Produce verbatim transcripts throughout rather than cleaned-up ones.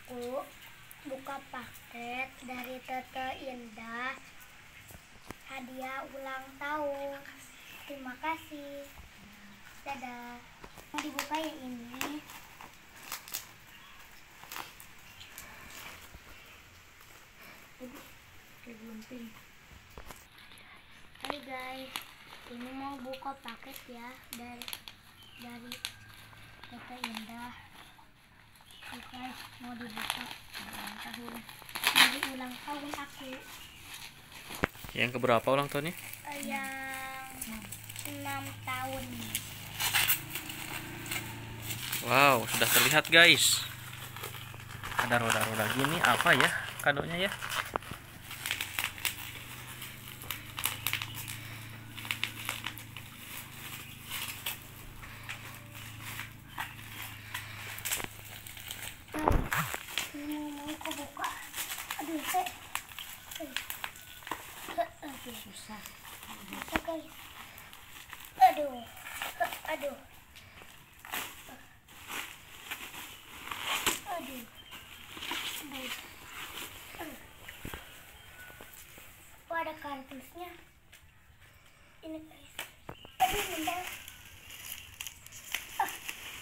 aku buka paket dari Tete Indah hadiah ulang tahun. Terima kasih. Dadah. Mau dibuka yang ini. Hai guys, ini mau buka paket ya dari dari Tete Indah. Hai guys, mau dibuka ulang tahun. Dari ulang tahun aku. Yang keberapa ulang tahunnya? Eh, Yang enam tahun. Wow, sudah terlihat guys. Ada roda-roda gini, apa ya kadonya ya? Ini mau aku buka. Aduh, teh. Aduh, susah. Susah guys. Aduh, aduh. Aduh. Aduh. Oh, ada kardusnya. Ini guys. Aduh, mental. Ah.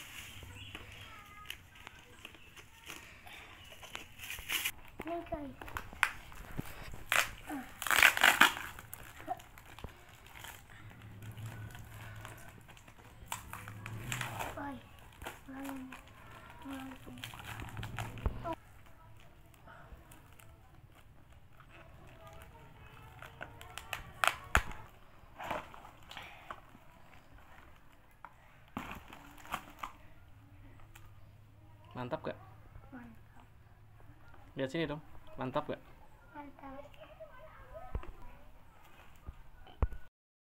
Ini guys. Ah. Ay, malam, malam tuh. Mantap gak? Mantap, Lihat sini dong. Mantap gak? mantap.